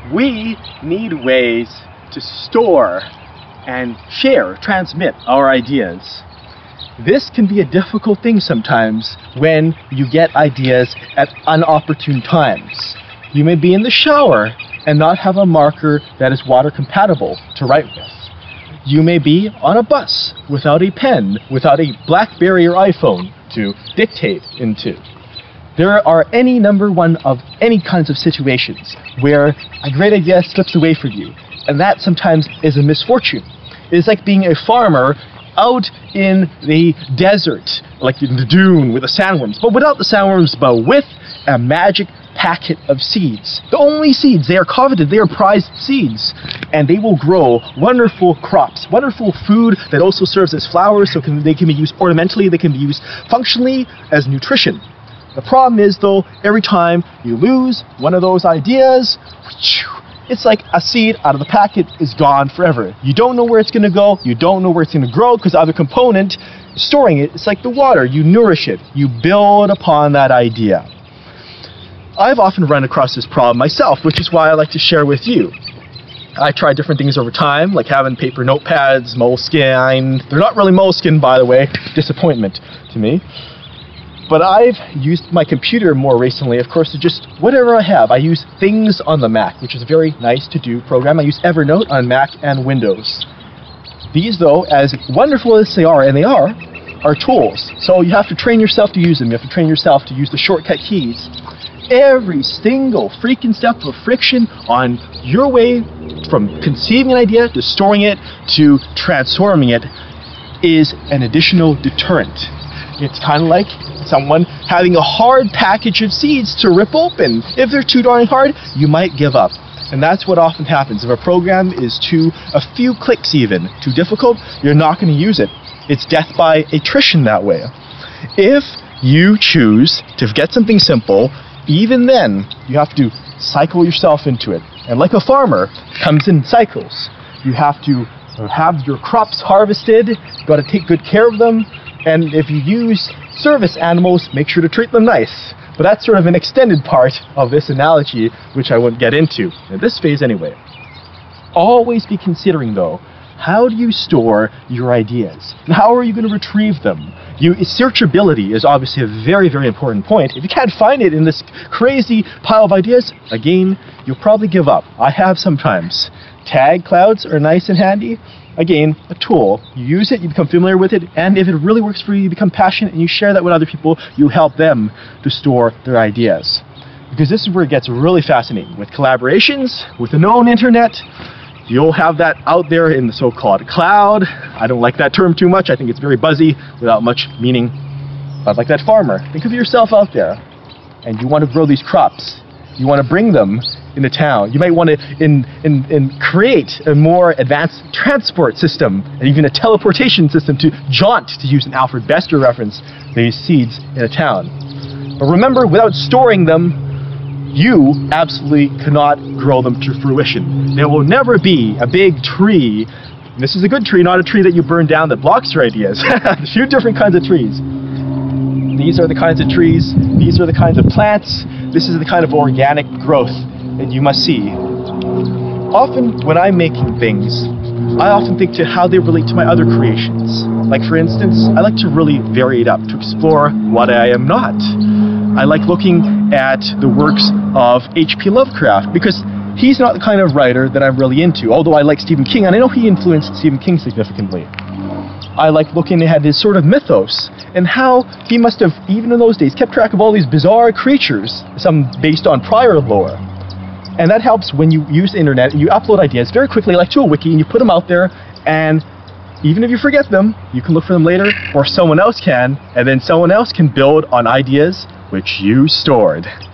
we need ways to store and share, transmit our ideas. This can be a difficult thing sometimes when you get ideas at inopportune times. You may be in the shower and not have a marker that is water compatible to write with. You may be on a bus without a pen, without a BlackBerry or iPhone to dictate into. There are any number of any kinds of situations where a great idea slips away from you, and that sometimes is a misfortune. It is like being a farmer out in the desert, like in the dune with the sandworms, but without the sandworms, but with a magic packet of seeds. The only seeds, they are coveted, they are prized seeds, and they will grow wonderful crops, wonderful food that also serves as flowers, so they can be used ornamentally, they can be used functionally as nutrition. The problem is though, every time you lose one of those ideas, it's like a seed out of the packet is gone forever. You don't know where it's going to go, you don't know where it's going to grow, because the other component, storing it, it's like the water, you nourish it, you build upon that idea. I've often run across this problem myself, which is why I like to share with you. I tried different things over time, like having paper notepads, Moleskine. They're not really Moleskine, by the way, disappointment to me. But I've used my computer more recently, of course, to just whatever I have. I use Things on the Mac, which is a very nice to-do program. I use Evernote on Mac and Windows. These, though, as wonderful as they are, and they are tools. So you have to train yourself to use them. You have to train yourself to use the shortcut keys. Every single freaking step of friction on your way from conceiving an idea to storing it to transforming it is an additional deterrent. It's kind of like someone having a hard package of seeds to rip open. If they're too darn hard, you might give up. And that's what often happens. If a program is a few clicks even, too difficult, you're not going to use it. It's death by attrition that way. If you choose to get something simple, even then, you have to cycle yourself into it. And like a farmer, it comes in cycles. You have to have your crops harvested, you've got to take good care of them, and if you use service animals, make sure to treat them nice. But that's sort of an extended part of this analogy, which I won't get into in this phase anyway. Always be considering, though, how do you store your ideas? And how are you going to retrieve them? Searchability is obviously a very, very important point. If you can't find it in this crazy pile of ideas, again, you'll probably give up. I have sometimes. Tag clouds are nice and handy. Again, a tool. You use it, you become familiar with it, and if it really works for you, you become passionate and you share that with other people, you help them to store their ideas. Because this is where it gets really fascinating. With collaborations, with the known internet, you'll have that out there in the so-called cloud. I don't like that term too much. I think it's very buzzy without much meaning. But like that farmer, think of yourself out there and you want to grow these crops. You want to bring them into town. You might want to create a more advanced transport system and even a teleportation system to jaunt, to use an Alfred Bester reference, these seeds in a town. But remember, without storing them, you absolutely cannot grow them to fruition. There will never be a big tree. This is a good tree, not a tree that you burn down that blocks your ideas. A few different kinds of trees. These are the kinds of trees, these are the kinds of plants, this is the kind of organic growth that you must see. Often when I'm making things, I often think to how they relate to my other creations. Like for instance, I like to really vary it up, to explore what I am not. I like looking at the works of H.P. Lovecraft because he's not the kind of writer that I'm really into, although I like Stephen King, and I know he influenced Stephen King significantly. I like looking at his sort of mythos and how he must have, even in those days, kept track of all these bizarre creatures, some based on prior lore. And that helps when you use the internet and you upload ideas very quickly, like to a wiki, and you put them out there, and even if you forget them, you can look for them later, or someone else can, and then someone else can build on ideas which you stored.